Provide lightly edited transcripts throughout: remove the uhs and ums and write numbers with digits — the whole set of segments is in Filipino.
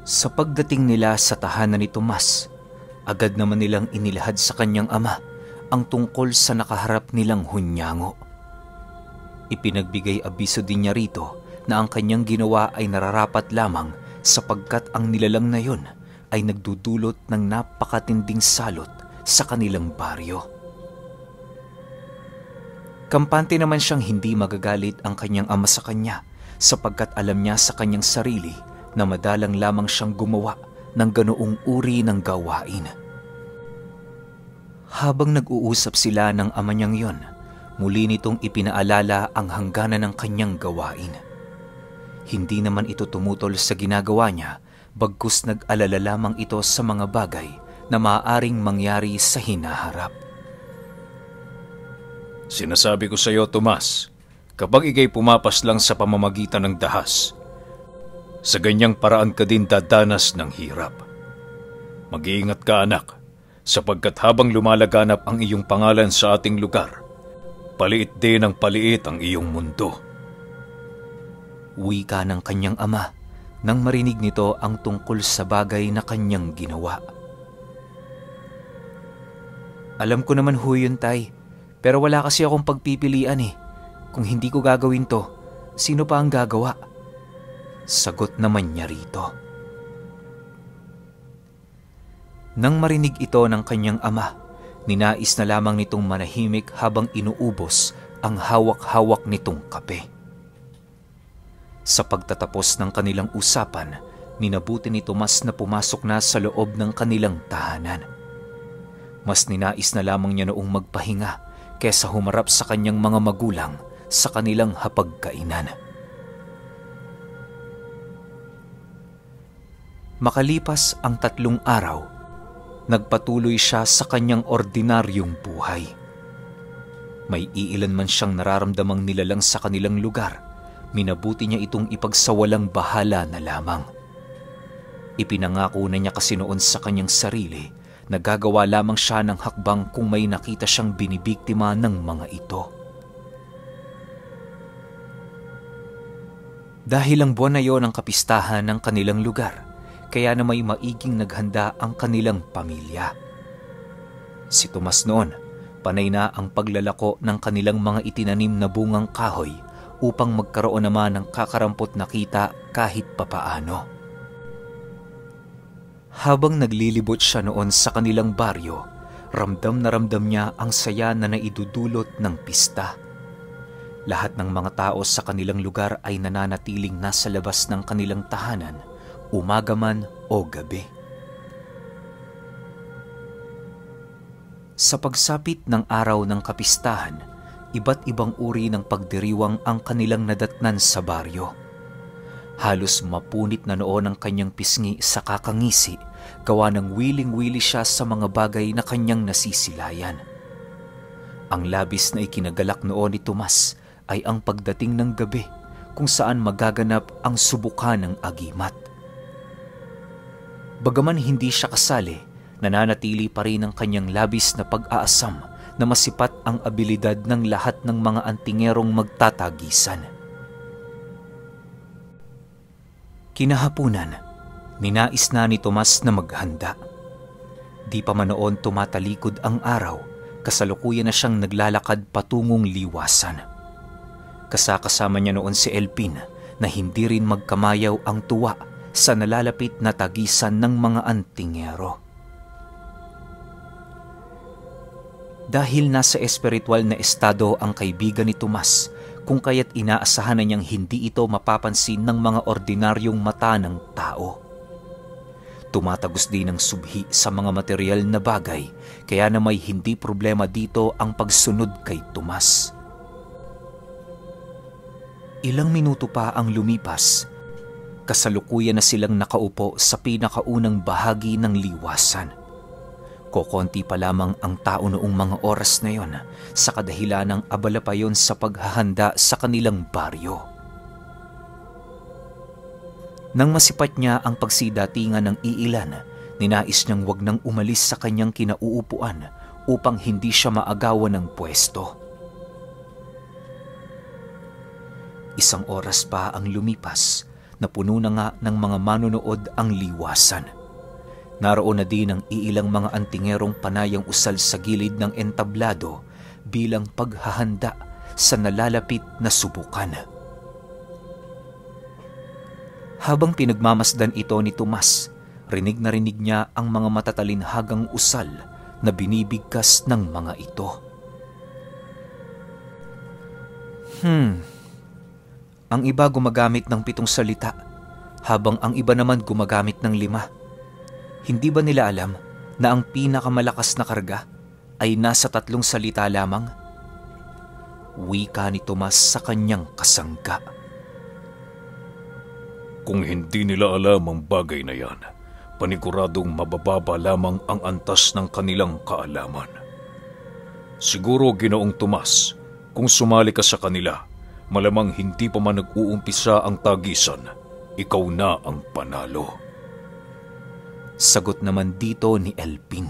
Sa pagdating nila sa tahanan ni Tomas, agad naman nilang inilahad sa kanyang ama ang tungkol sa nakaharap nilang hunyango. Ipinagbigay abiso din niya rito na ang kanyang ginawa ay nararapat lamang sapagkat ang nilalang na yun ay nagdudulot ng napakatinding salot sa kanilang baryo. Kampante naman siyang hindi magagalit ang kanyang ama sa kanya sapagkat alam niya sa kanyang sarili na madalang lamang siyang gumawa ng ganoong uri ng gawain. Habang nag-uusap sila ng ama niyang yon, muli nitong ipinaalala ang hangganan ng kanyang gawain. Hindi naman ito tumutol sa ginagawa niya, bagkus nag-alala lamang ito sa mga bagay na maaaring mangyari sa hinaharap. Sinasabi ko sa iyo, Tomas, kapag ikay pumapas lang sa pamamagitan ng dahas, sa ganyang paraan ka din dadanas ng hirap. Mag-iingat ka, anak, sapagkat habang lumalaganap ang iyong pangalan sa ating lugar, paliit din ang paliit ang iyong mundo. Wika ng kanyang ama nang marinig nito ang tungkol sa bagay na kanyang ginawa. Alam ko naman ho yun, tay, pero wala kasi akong pagpipilian eh. Kung hindi ko gagawin to, sino pa ang gagawa? Sagot naman niya rito. Nang marinig ito ng kanyang ama, ninais na lamang nitong manahimik habang inuubos ang hawak-hawak nitong kape. Sa pagtatapos ng kanilang usapan, minabuti ni Tomas na pumasok na sa loob ng kanilang tahanan. Mas ninais na lamang niya noong magpahinga kesa humarap sa kanyang mga magulang sa kanilang hapagkainan. Makalipas ang 3 araw, nagpatuloy siya sa kanyang ordinaryong buhay. May iilan man siyang nararamdamang nilalang sa kanilang lugar, minabuti niya itong ipagsawalang bahala na lamang. Ipinangako na niya kasi noon sa kanyang sarili na gagawa lamang siya ng hakbang kung may nakita siyang binibiktima ng mga ito. Dahil ang buwan na yon ang kapistahan ng kanilang lugar, kaya na may maiging naghanda ang kanilang pamilya. Si Tomas noon, panay na ang paglalako ng kanilang mga itinanim na bungang kahoy upang magkaroon naman ng kakarampot na kita kahit papaano. Habang naglilibot siya noon sa kanilang baryo, ramdam na ramdam niya ang saya na naidudulot ng pista. Lahat ng mga tao sa kanilang lugar ay nananatiling nasa labas ng kanilang tahanan, umaga man o gabi. Sa pagsapit ng araw ng kapistahan, iba't ibang uri ng pagdiriwang ang kanilang nadatnan sa baryo. Halos mapunit na noon ang kanyang pisngi sa kakangisi, gawa ng wiling-wili siya sa mga bagay na kanyang nasisilayan. Ang labis na ikinagalak noon ni Tomas ay ang pagdating ng gabi kung saan magaganap ang subukan ng agimat. Bagaman hindi siya kasali, nananatili pa rin ang kanyang labis na pag-aasam na masipat ang abilidad ng lahat ng mga antingerong magtatagisan. Kinahapunan, ninais na ni Tomas na maghanda. Di pa man noon tumatalikod ang araw, kasalukuyan na siyang naglalakad patungong liwasan. Kasakasama niya noon si Elpin na hindi rin magkamayaw ang tuwa sa nalalapit na tagisan ng mga antingero. Dahil nasa espiritual na estado ang kaibigan ni Tomas, kung kaya't inaasahan na niyang hindi ito mapapansin ng mga ordinaryong mata ng tao. Tumatagos din ang subhi sa mga material na bagay, kaya na may hindi problema dito ang pagsunod kay Tomas. Ilang minuto pa ang lumipas, kasalukuyan na silang nakaupo sa pinakaunang bahagi ng liwasan. Kokonti pa lamang ang tao noong mga oras na yon sa kadahilan ng abala pa yon sa paghahanda sa kanilang baryo. Nang masipat niya ang pagsidatingan ng iilan, ninais niyang wag nang umalis sa kanyang kinauupuan upang hindi siya maagawan ng pwesto. Isang oras pa ang lumipas na puno na nga ng mga manunood ang liwasan. Naroon na din ang iilang mga antingerong panayang usal sa gilid ng entablado bilang paghahanda sa nalalapit na subukan. Habang pinagmamasdan ito ni Tomas, rinig na rinig niya ang mga matatalinhagang usal na binibigkas ng mga ito. Ang iba gumagamit ng 7 salita, habang ang iba naman gumagamit ng 5. Hindi ba nila alam na ang pinakamalakas na karga ay nasa 3 salita lamang? Wika ni Tomas sa kanyang kasangga. Kung hindi nila alam ang bagay na yan, paniguradong mabababa lamang ang antas ng kanilang kaalaman. Siguro, Ginoong Tomas, kung sumali ka sa kanila, malamang hindi pa man nag-uumpisa ang tagisan, ikaw na ang panalo. Sagot naman dito ni Elpin.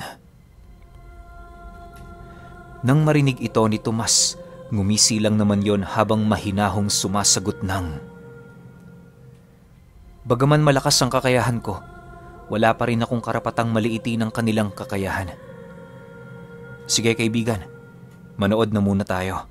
Nang marinig ito ni Tomas, ngumisi lang naman yon habang mahinahong sumasagot ng, "Bagaman malakas ang kakayahan ko, wala pa rin akong karapatang maliitin ang kanilang kakayahan. Sige kaibigan, manood na muna tayo."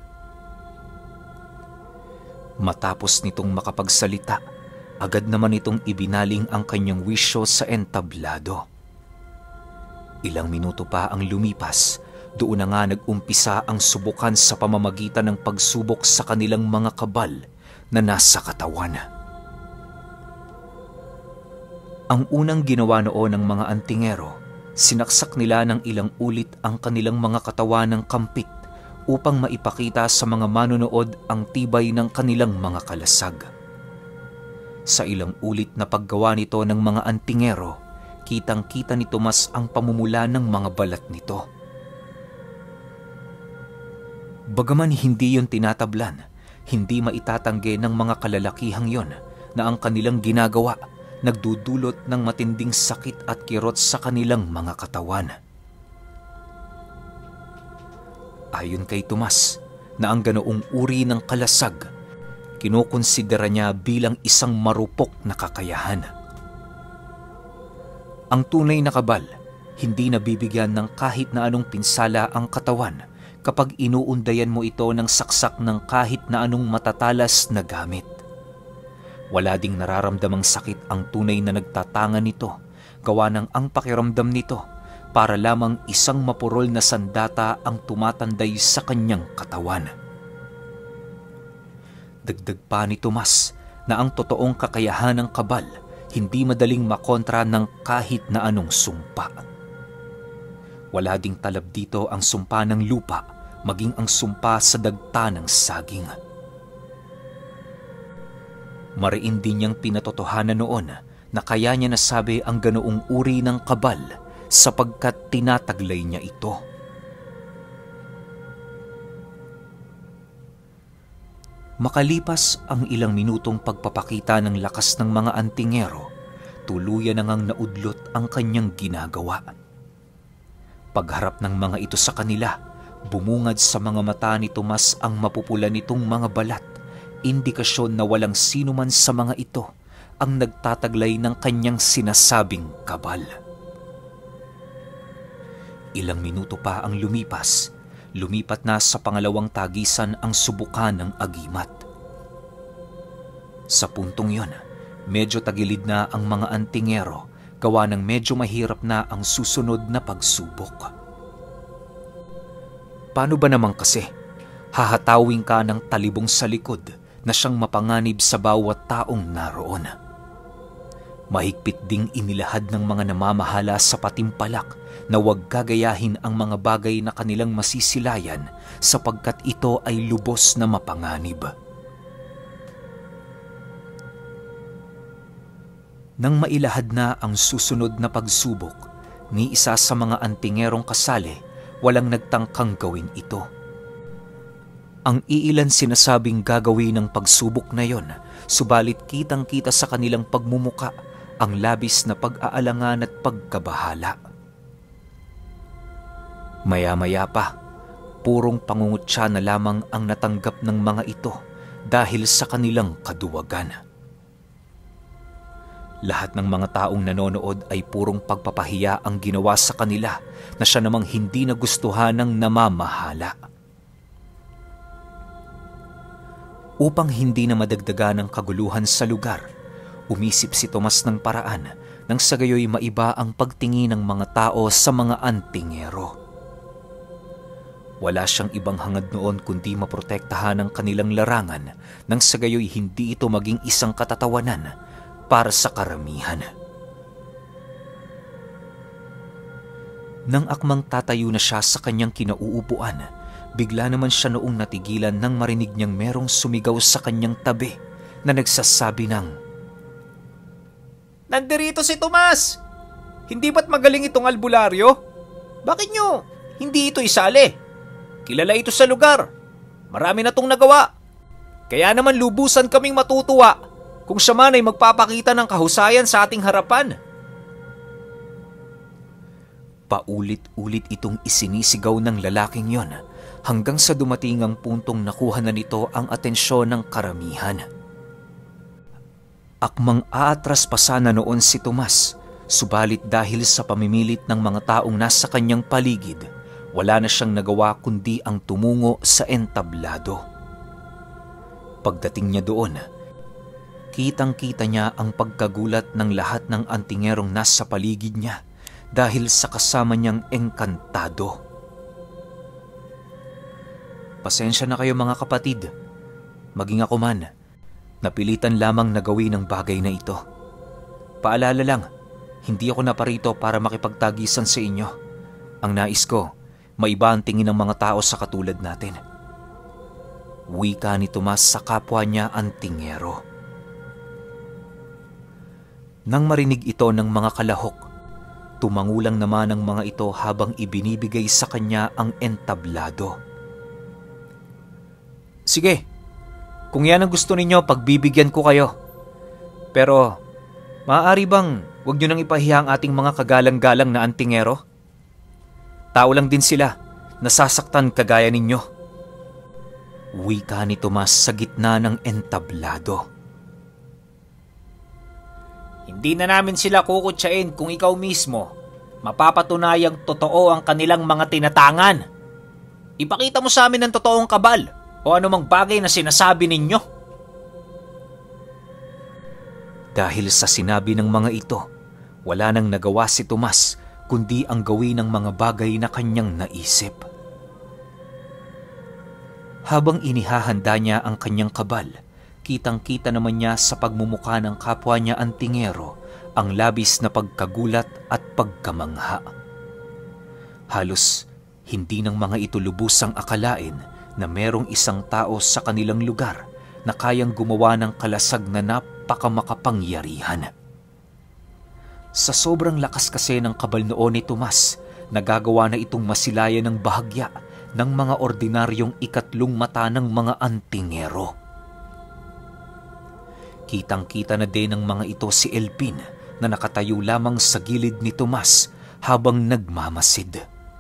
Matapos nitong makapagsalita, agad naman itong ibinaling ang kanyang wisyo sa entablado. Ilang minuto pa ang lumipas, doon na nga nag-umpisa ang subukan sa pamamagitan ng pagsubok sa kanilang mga kabal na nasa katawan. Ang unang ginawa noon ng mga antingero, sinaksak nila ng ilang ulit ang kanilang mga katawan ng kampit upang maipakita sa mga manunood ang tibay ng kanilang mga kalasag. Sa ilang ulit na paggawa nito ng mga antingero, kitang-kita ni Tomas ang pamumula ng mga balat nito. Bagaman hindi yon tinatablan, hindi maitatanggi ng mga kalalakihang yon na ang kanilang ginagawa nagdudulot ng matinding sakit at kirot sa kanilang mga katawan. Ayon kay Tomas, na ang ganoong uri ng kalasag, kinukonsidera niya bilang isang marupok na kakayahan. Ang tunay na kabal, hindi nabibigyan ng kahit na anong pinsala ang katawan kapag inuundayan mo ito ng saksak ng kahit na anong matatalas na gamit. Wala ding nararamdamang sakit ang tunay na nagtatangan nito, gawa ng ang pakiramdam nito para lamang isang mapurol na sandata ang tumatanday sa kanyang katawan. Dagdag pa ni Tomas na ang totoong kakayahan ng kabal hindi madaling makontra ng kahit na anong sumpa. Wala ding talab dito ang sumpa ng lupa, maging ang sumpa sa dagta ng saging. Mariin din niyang pinatotohanan noon na kaya niya nasabi ang ganoong uri ng kabal sapagkat tinataglay niya ito. Makalipas ang ilang minutong pagpapakita ng lakas ng mga antingero, tuluyan na ngang naudlot ang kanyang ginagawa. Pagharap ng mga ito sa kanila, bumungad sa mga mata ni Tomas ang mapupula nitong mga balat, indikasyon na walang sino man sa mga ito ang nagtataglay ng kanyang sinasabing kabal. Ilang minuto pa ang lumipas, lumipat na sa pangalawang tagisan ang subukan ng agimat. Sa puntong yon, medyo tagilid na ang mga antingero, gawa ng medyo mahirap na ang susunod na pagsubok. Paano ba naman kasi? Hahatawin ka ng talibong sa likod na siyang mapanganib sa bawat taong naroon. Mahigpit ding inilahad ng mga namamahala sa patimpalak na huwag gagayahin ang mga bagay na kanilang masisilayan sapagkat ito ay lubos na mapanganib. Nang mailahad na ang susunod na pagsubok, ni isa sa mga antingerong kasali, walang nagtangkang gawin ito. Ang iilan sinasabing gagawin ng pagsubok na yon, subalit kitang-kita sa kanilang pagmumuka ang labis na pag-aalangan at pagkabahala. Maya-maya pa, purong pangungutya na lamang ang natanggap ng mga ito dahil sa kanilang kaduwagan. Lahat ng mga taong nanonood ay purong pagpapahiya ang ginawa sa kanila na siya namang hindi nagustuhan ng namamahala. Upang hindi na madagdagan ng kaguluhan sa lugar, umisip si Tomas ng paraan nang sa gayoy maiba ang pagtingin ng mga tao sa mga antingero. Wala siyang ibang hangad noon kundi maprotektahan ang kanilang larangan nang sa gayoy hindi ito maging isang katatawanan para sa karamihan. Nang akmang tatayo na siya sa kanyang kinauupuan, bigla naman siya noong natigilan nang marinig niyang merong sumigaw sa kanyang tabi na nagsasabi ng, "Nandirito si Tomas! Hindi ba't magaling itong albularyo? Bakit nyo hindi ito isali? Kilala ito sa lugar. Marami na itong nagawa. Kaya naman lubusan kaming matutuwa kung siya man ay magpapakita ng kahusayan sa ating harapan." Paulit-ulit itong isinisigaw ng lalaking yon hanggang sa dumating ang puntong nakuha na nito ang atensyon ng karamihan. Akmang aatras pa sana noon si Tomas, subalit dahil sa pamimilit ng mga taong nasa kanyang paligid, wala na siyang nagawa kundi ang tumungo sa entablado. Pagdating niya doon, kitang-kita niya ang pagkagulat ng lahat ng antingerong nasa paligid niya dahil sa kasama niyang engkantado. Pasensya na kayo mga kapatid, maging ako man, napilitan lamang na gawin ang bagay na ito. Paalala lang, hindi ako naparito para makipagtagisan sa inyo. Ang nais ko, maiba ang tingin ng mga tao sa katulad natin. Wika ni Tomas sa kapwa niya antingero. Nang marinig ito ng mga kalahok, tumangulang naman ang mga ito habang ibinibigay sa kanya ang entablado. "Sige, kung yan ang gusto ninyo, pagbibigyan ko kayo. Pero, maaari bang huwag nyo nang ipahiya ang ating mga kagalang-galang na antingero? Tao lang din sila, nasasaktan kagaya ninyo." Wika ni Tomas sa gitna ng entablado. "Hindi na namin sila kukutsain kung ikaw mismo mapapatunayang totoo ang kanilang mga tinatangan. Ipakita mo sa amin ang totoong kabal o anumang bagay na sinasabi ninyo." Dahil sa sinabi ng mga ito, wala nang nagawa si Tomas kundi ang gawin ng mga bagay na kanyang naisip. Habang inihahanda niya ang kanyang kabal, kitang-kita naman niya sa pagmumukha ng kapwa niya antingero ang labis na pagkagulat at pagkamangha. Halos hindi ng mga ito lubusang akalain na merong isang tao sa kanilang lugar na kayang gumawa ng kalasag na napakamakapangyarihan. Sa sobrang lakas kasi ng kabal noon ni Tomas, nagagawa na itong masilayan ng bahagya ng mga ordinaryong ikatlong mata ng mga antingero. Kitang-kita na din ng mga ito si Elpin na nakatayo lamang sa gilid ni Tomas habang nagmamasid.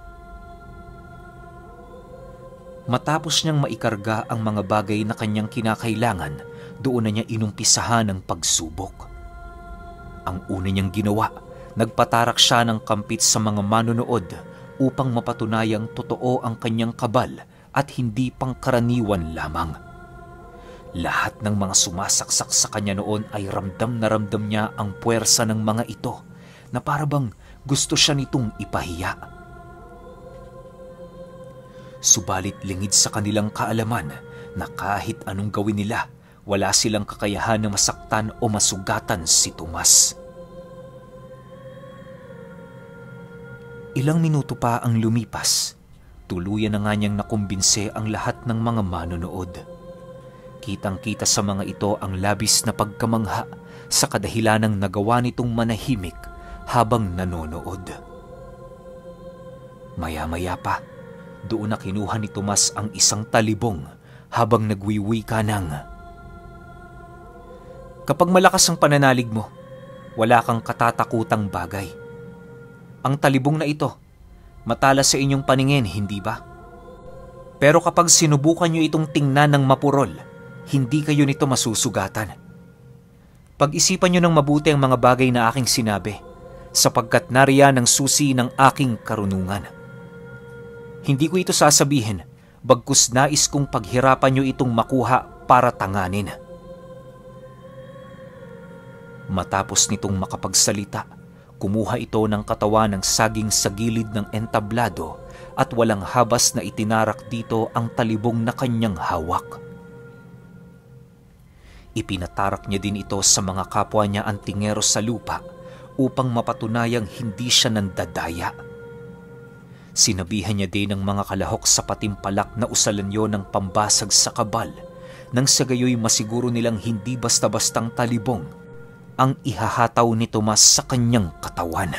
Matapos niyang maikarga ang mga bagay na kanyang kinakailangan, doon na niya inumpisahan ang pagsubok. Ang una niyang ginawa, nagpatarak siya ng kampit sa mga manonood upang mapatunayang totoo ang kanyang kabal at hindi pangkaraniwan lamang. Lahat ng mga sumasaksak sa kanya noon ay ramdam na ramdam niya ang puwersa ng mga ito na parabang gusto siya nitong ipahiya. Subalit lingid sa kanilang kaalaman na kahit anong gawin nila, wala silang kakayahan na masaktan o masugatan si Tomas. Ilang minuto pa ang lumipas, tuluyan na nga niyang nakumbinse ang lahat ng mga manonood. Kitang-kita sa mga ito ang labis na pagkamangha sa kadahilanang nagawa nitong manahimik habang nanonood. Maya-maya pa, doon na kinuha ni Tomas ang isang talibong habang nagwiwika ng, "Kapag malakas ang pananalig mo, wala kang katatakutang bagay. Ang talibong na ito, matalas sa inyong paningin, hindi ba? Pero kapag sinubukan nyo itong tingnan ng mapurol, hindi kayo nito masusugatan. Pag-isipan niyo ng mabuti ang mga bagay na aking sinabi, sapagkat nariyan ang susi ng aking karunungan. Hindi ko ito sasabihin, bagkus nais kong paghirapan niyo itong makuha para tanganin. Matapos nitong makapagsalita, kumuha ito ng katawan ng saging sa gilid ng entablado at walang habas na itinarak dito ang talibong na kanyang hawak. Ipinatarak niya din ito sa mga kapwa niya antingero sa lupa upang mapatunayang hindi siya nandadaya. Sinabihan niya din ng mga kalahok sa patimpalak na usalanyo ng pambasag sa kabal, nang sa gayoy masiguro nilang hindi basta-bastang talibong ang ihahataw ni Tomas sa kanyang katawan.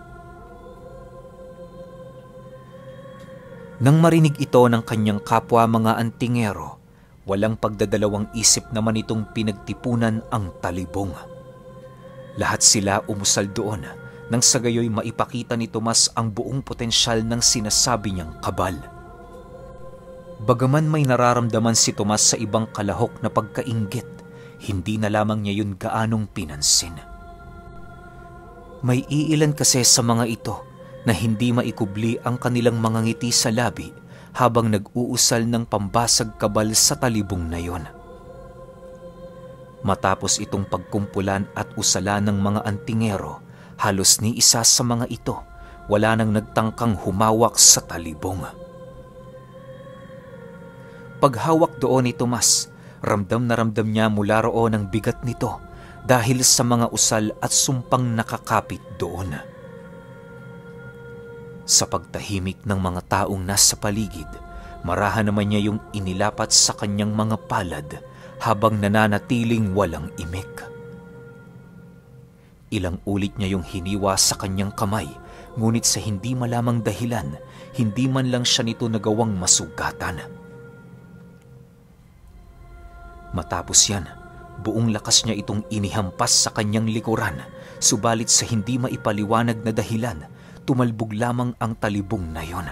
Nang marinig ito ng kanyang kapwa mga antingero, walang pagdadalawang isip naman itong pinagtipunan ang talibong. Lahat sila umusal doon nang sa gayoy maipakita ni Tomas ang buong potensyal ng sinasabi niyang kabal. Bagaman may nararamdaman si Tomas sa ibang kalahok na pagkainggit, hindi na lamang niya yun gaanong pinansin. May iilan kasi sa mga ito na hindi maikubli ang kanilang mga ngiti sa labi habang nag-uusal ng pambasag kabal sa talibong na yon. Matapos itong pagkumpulan at usala ng mga antingero, halos ni isa sa mga ito, wala nang nagtangkang humawak sa talibong. Paghawak doon ni Tomas, ramdam na ramdam niya mula roon ang bigat nito dahil sa mga usal at sumpang nakakapit doon. Sa pagtahimik ng mga taong nasa paligid, marahan naman niya yung inilapat sa kanyang mga palad habang nananatiling walang imik. Ilang ulit niya yung hiniwa sa kanyang kamay, ngunit sa hindi malamang dahilan, hindi man lang siya nito nagawang masugatan. Matapos yan, buong lakas niya itong inihampas sa kanyang likuran, subalit sa hindi maipaliwanag na dahilan, tumalbog lamang ang talibong na yon.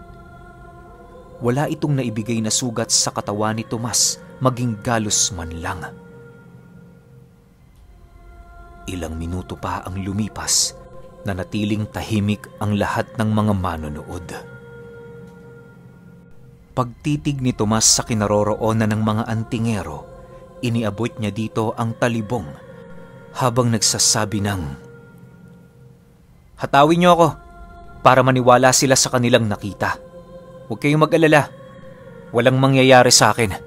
Wala itong naibigay na sugat sa katawan ni Tomas, maging galos man lang. Ilang minuto pa ang lumipas, nanatiling tahimik ang lahat ng mga manonood. Pagtitig ni Tomas sa kinaroroonan ng mga antingero, iniabot niya dito ang talibong habang nagsasabi ng, "Hatawin niyo ako para maniwala sila sa kanilang nakita. Huwag kayong mag-alala. Walang mangyayari sa akin."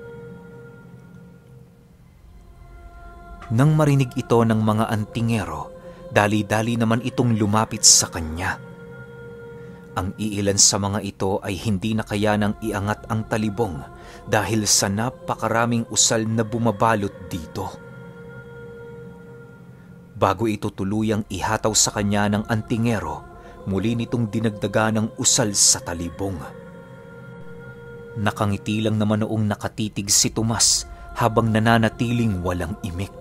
Nang marinig ito ng mga antingero, dali-dali naman itong lumapit sa kanya. Ang iilan sa mga ito ay hindi na kayanang iangat ang talibong dahil sa napakaraming usal na bumabalot dito. Bago ito tuluyang ihataw sa kanya ng antingero, muli nitong dinagdaga ng usal sa talibong. Nakangiti lang naman noong nakatitig si Tomas habang nananatiling walang imik.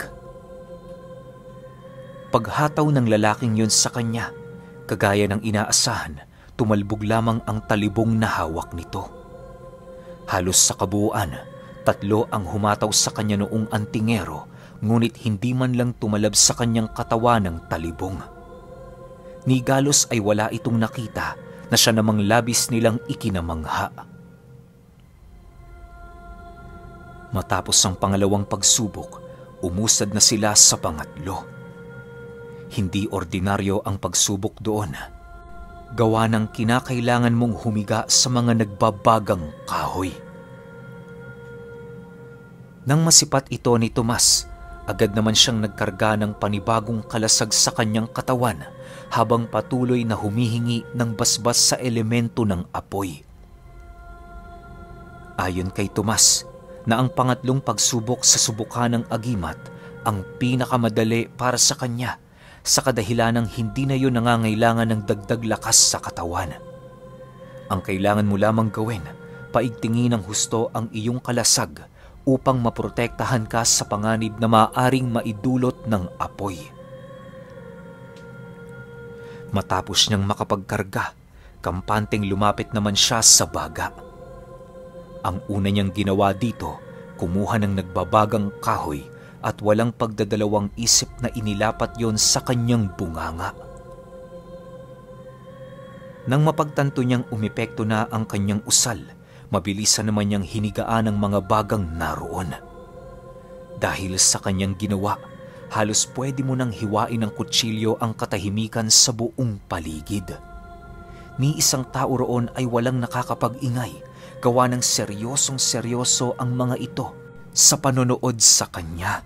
Paghataw ng lalaking yun sa kanya, kagaya ng inaasahan, tumalbog lamang ang talibong na hawak nito. Halos sa kabuuan, 3 ang humataw sa kanya noong antingero, ngunit hindi man lang tumalab sa kanyang katawan ng talibong. Ni galos ay wala itong nakita na siya namang labis nilang ikinamangha. Matapos ang pangalawang pagsubok, umusad na sila sa pangatlo. Hindi ordinaryo ang pagsubok doon. Gawa ng kinakailangan mong humiga sa mga nagbabagang kahoy. Nang masipat ito ni Tomas, agad naman siyang nagkarga ng panibagong kalasag sa kanyang katawan habang patuloy na humihingi ng basbas sa elemento ng apoy. Ayon kay Tomas, na ang pangatlong pagsubok sa subukan ng agimat ang pinakamadali para sa kanya, sa kadahilanang hindi na yun nangangailangan ng dagdag lakas sa katawan. Ang kailangan mo lamang gawin, paigtingin ng husto ang iyong kalasag upang maprotektahan ka sa panganib na maaaring maidulot ng apoy. Matapos niyang makapagkarga, kampanteng lumapit naman siya sa baga. Ang una niyang ginawa dito, kumuha ng nagbabagang kahoy at walang pagdadalawang isip na inilapat yon sa kanyang bunganga. Nang mapagtanto niyang umepekto na ang kanyang usal, mabilisan naman niyang hinigaan ang mga bagang naroon. Dahil sa kanyang ginawa, halos pwede mo nang hiwain ng kutsilyo ang katahimikan sa buong paligid. Ni isang tao roon ay walang nakakapag-ingay, gawa ng seryosong-seryoso ang mga ito sa panonood sa kanya.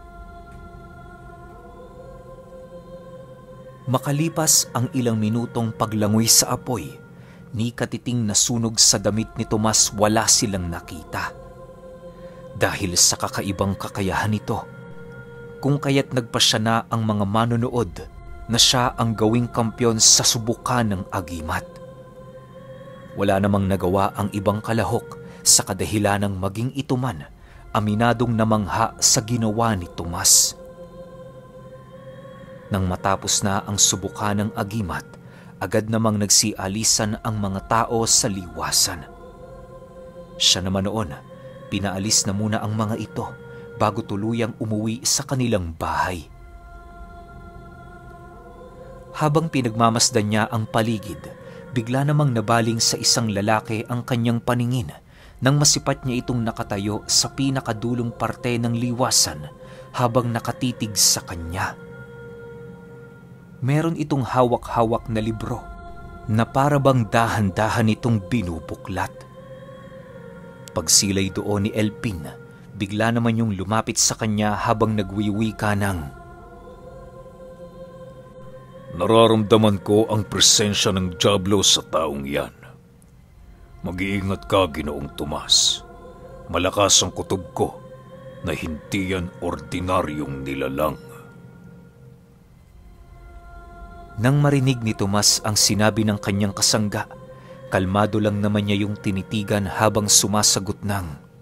Makalipas ang ilang minutong paglangoy sa apoy, ni katiting na sunog sa damit ni Tomas wala silang nakita. Dahil sa kakaibang kakayahan nito, kung kaya't nagpasya na ang mga manonood na siya ang gawing kampyon sa subukan ng agimat. Wala namang nagawa ang ibang kalahok sa kadahilanang maging ito man aminadong namangha sa ginawa ni Tomas. Nang matapos na ang subukan ng agimat, agad namang nagsialisan ang mga tao sa liwasan. Siya naman noon, pinaalis na muna ang mga ito bago tuluyang umuwi sa kanilang bahay. Habang pinagmamasdan niya ang paligid, bigla namang nabaling sa isang lalaki ang kanyang paningin nang masipat niya itong nakatayo sa pinakadulong parte ng liwasan habang nakatitig sa kanya. Meron itong hawak-hawak na libro na para bang dahan-dahan itong binubuklat. Pagsilay doon ni Elpin, bigla naman yung lumapit sa kanya habang nagwiwika ng, "Nararamdaman ko ang presensya ng dyablo sa taong yan. Mag-iingat ka, Ginoong Tomas. Malakas ang kutob ko na hindi yan ordinaryong nilalang." Nang marinig ni Tomas ang sinabi ng kanyang kasangga, kalmado lang naman niya yung tinitigan habang sumasagot ng,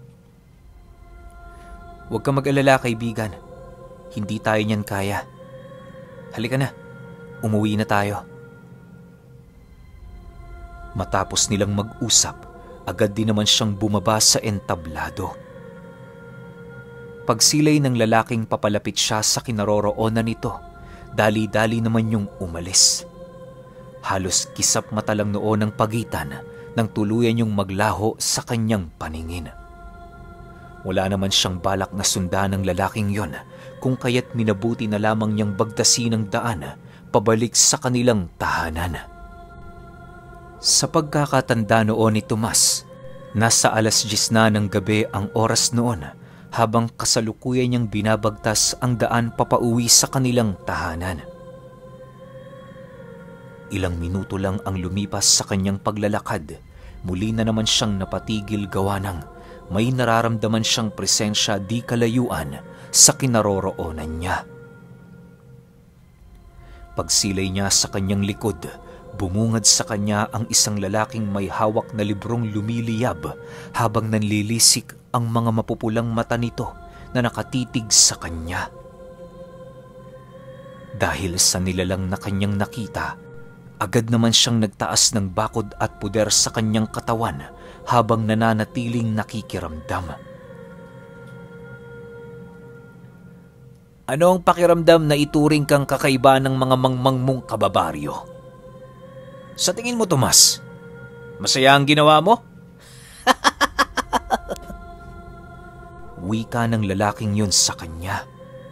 "Huwag ka mag-alala, kaibigan. Hindi tayo niyan kaya. Halika na, umuwi na tayo." Matapos nilang mag-usap, agad din naman siyang bumaba sa entablado. Pagsilay ng lalaking papalapit siya sa kinaroroonan nito, dali-dali naman yung umalis. Halos kisap mata lang noon ang pagitan nang tuluyan yung maglaho sa kanyang paningin. Wala naman siyang balak na sundan ng lalaking yon, kung kaya't minabuti na lamang niyang bagtasin ang daan pabalik sa kanilang tahanan. Sa pagkakatanda noon ni Tomas, nasa 10:00 na ng gabi ang oras noon habang kasalukuyan niyang binabagtas ang daan papauwi sa kanilang tahanan. Ilang minuto lang ang lumipas sa kanyang paglalakad, muli na naman siyang napatigil gawa ng may nararamdaman siyang presensya di kalayuan sa kinaroroonan niya. Pagsilay niya sa kanyang likod, bumungad sa kanya ang isang lalaking may hawak na librong lumiliyab habang nanlilisik ang mga mapupulang mata nito na nakatitig sa kanya. Dahil sa nilalang na kanyang nakita, agad naman siyang nagtaas ng bakod at puder sa kanyang katawan habang nananatiling nakikiramdam. "Ano ang pakiramdam na ituring kang kakaiba ng mga mangmang mong kababaryo? Sa tingin mo, Tomas, masaya ang ginawa mo?" Wika ng lalaking yun sa kanya.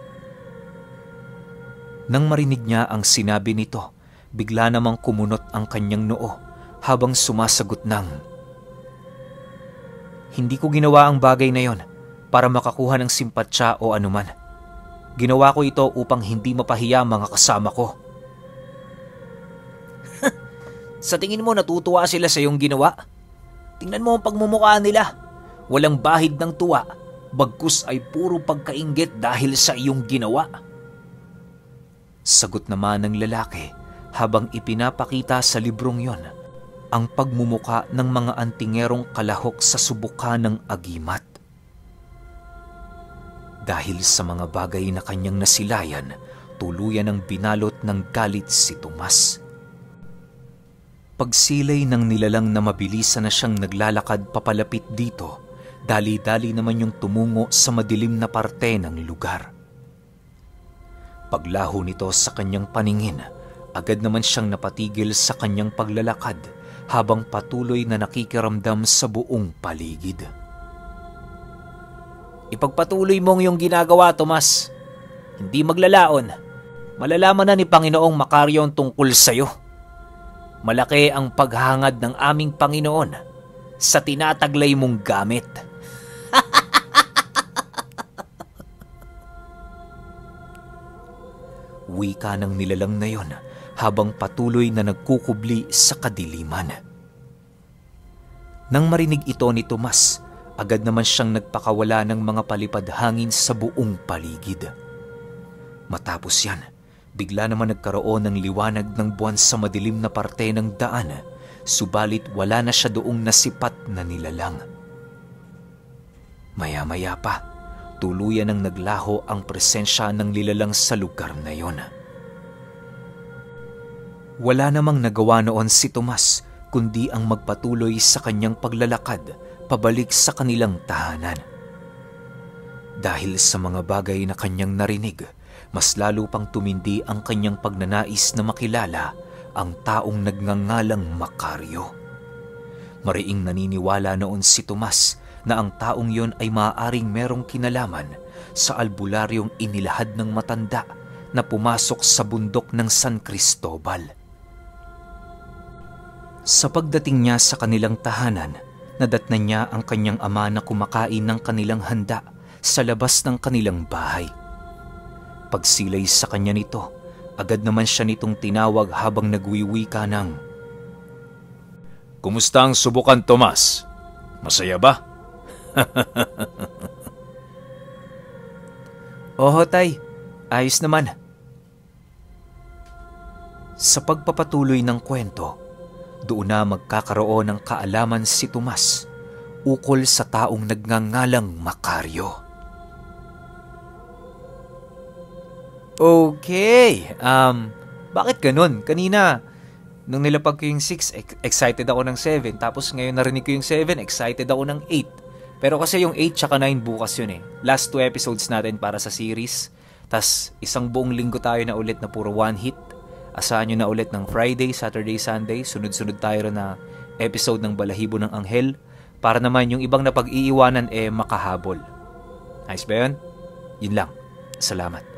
Nang marinig niya ang sinabi nito, bigla namang kumunot ang kanyang noo habang sumasagot ng, "Hindi ko ginawa ang bagay na yon para makakuha ng simpatsya o anuman. Ginawa ko ito upang hindi mapahiya mga kasama ko." "Sa tingin mo natutuwa sila sa iyong ginawa? Tingnan mo ang pagmumukha nila. Walang bahid ng tuwa, bagkus ay puro pagkainggit dahil sa iyong ginawa." Sagot naman ng lalaki habang ipinapakita sa librong yon ang pagmumuka ng mga antingerong kalahok sa subukan ng agimat. Dahil sa mga bagay na kanyang nasilayan, tuluyan ang binalot ng galit si Tomas. Pagsilay ng nilalang na mabilisan na siyang naglalakad papalapit dito, Dali-dali naman yung tumungo sa madilim na parte ng lugar. Paglaho nito sa kanyang paningin, agad naman siyang napatigil sa kanyang paglalakad habang patuloy na nakikiramdam sa buong paligid. Ipagpatuloy mong yung ginagawa, Tomas. Hindi maglalaon. Malalaman na ni Panginoong Macario ang tungkol sa'yo. Malaki ang paghangad ng aming Panginoon sa tinataglay mong gamit. Wika ng nilalang na yon habang patuloy na nagkukubli sa kadiliman. Nang marinig ito ni Tomas, agad naman siyang nagpakawala ng mga palipad hangin sa buong paligid. Matapos yan, bigla naman nagkaroon ng liwanag ng buwan sa madilim na parte ng daan, subalit wala na siya doong nasipat na nilalang. Maya-maya pa, tuluyan ng naglaho ang presensya ng nilalang sa lugar na yon. Wala namang nagawa noon si Tomas kundi ang magpatuloy sa kanyang paglalakad pabalik sa kanilang tahanan. Dahil sa mga bagay na kanyang narinig, mas lalo pang tumindi ang kanyang pagnanais na makilala ang taong nagngangalang Macario. Mariing naniniwala noon si Tomas na ang taong yon ay maaaring merong kinalaman sa albularyong inilahad ng matanda na pumasok sa bundok ng San Cristobal. Sa pagdating niya sa kanilang tahanan, nadatnan niya ang kanyang ama na kumakain ng kanilang handa sa labas ng kanilang bahay. Pagsilay sa kanya nito, agad naman siya nitong tinawag habang nagwiwika ng, "Kumusta ang subukan, Tomas? Masaya ba?" "Oho, tay. Ayos naman." Sa pagpapatuloy ng kwento, doon na magkakaroon ng kaalaman si Tomas ukol sa taong nagngangalang Macario. Okay, bakit ganun? Kanina, nung nilapag ko yung 6, excited ako ng 7. Tapos ngayon narinig ko yung 7, excited ako ng 8. Pero kasi yung 8 tsaka 9 bukas yun eh. Last 2 episodes natin para sa series. Tas isang buong linggo tayo na ulit na puro one hit. Asahan nyo na ulit ng Friday, Saturday, Sunday. Sunod-sunod tayo na episode ng Balahibo ng Anghel. Para naman yung ibang napag-iiwanan makahabol. Ayos ba yun? Yun lang. Salamat.